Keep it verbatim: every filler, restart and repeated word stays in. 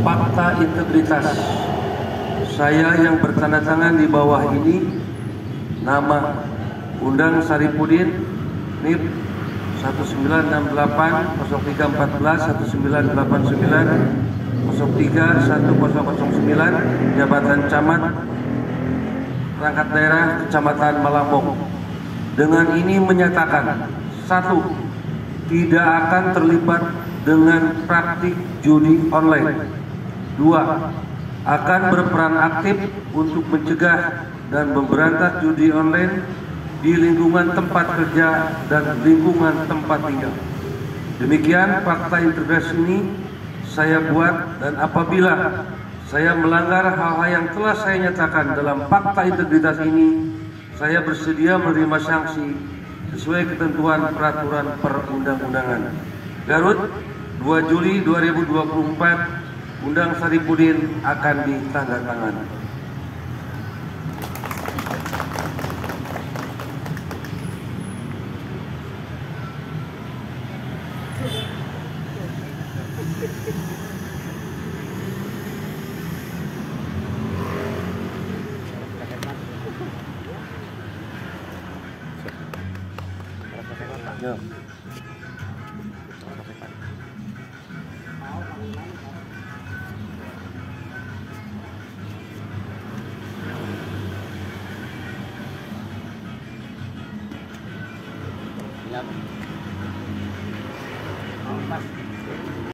fakta integritas. Saya yang bertanda tangan di bawah ini, nama Undang Saripudin, N I P satu sembilan enam delapan nol tiga empat belas satu sembilan delapan sembilan nol tiga satu nol nol sembilan, jabatan camat, perangkat daerah Kecamatan Malambong. Dengan ini menyatakan, satu, tidak akan terlibat dengan praktik judi online. Dua, akan berperan aktif untuk mencegah dan memberantas judi online di lingkungan tempat kerja dan lingkungan tempat tinggal. Demikian fakta integritas ini saya buat, dan apabila saya melanggar hal-hal yang telah saya nyatakan dalam fakta integritas ini, saya bersedia menerima sanksi sesuai ketentuan peraturan perundang-undangan. Garut, dua Juli dua ribu dua puluh empat, Undang Saripudin akan ditandatangani. Ya. Ya.